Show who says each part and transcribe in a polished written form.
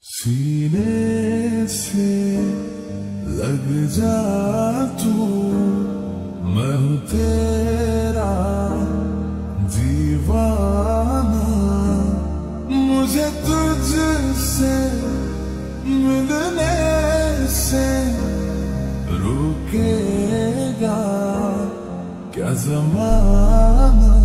Speaker 1: सीने से लग जा तू, मैं हूँ तेरा दीवाना। मुझे तुझसे मिलने से रुकेगा क्या ज़माना।